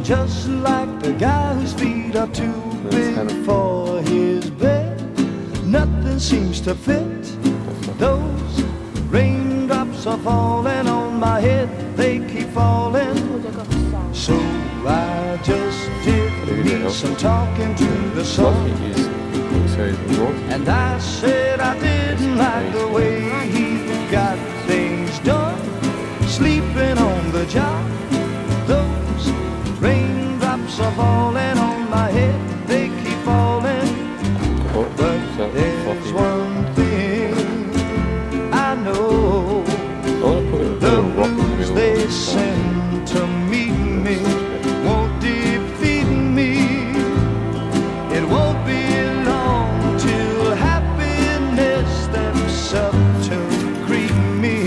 just like the guy whose feet are too big for his bed. Nothing seems to fit. Those raindrops are falling on my head, they keep falling. So I just did me some talking to the sun, and I said I didn't like the way he got things done, sleeping on the job. Those raindrops are falling on my head, they keep falling. But there's one thing I know, the blues they send to meet me won't defeat me. It won't be long till happiness steps up to greet me.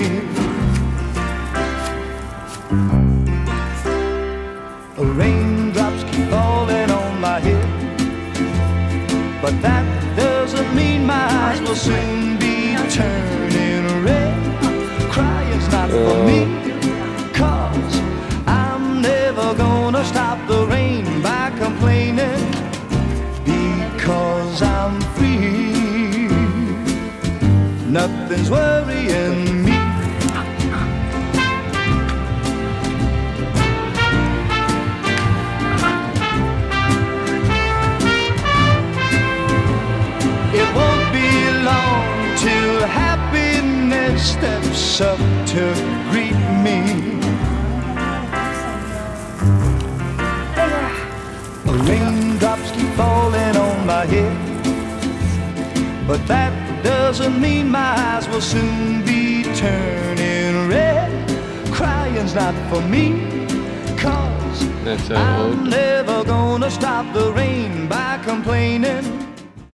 Raindrops keep falling on my head, but that doesn't mean my eyes will soon be turning red. Crying's not for me, 'cause I'm never gonna stop the rain by complaining, because I'm free. Nothing's worrying me. It won't be long till happiness steps up to greet me. Raindrops keep falling on my head, but that doesn't mean my eyes will soon be turning red. Crying's not for me, 'cause I'm never gonna stop the rain by complaining.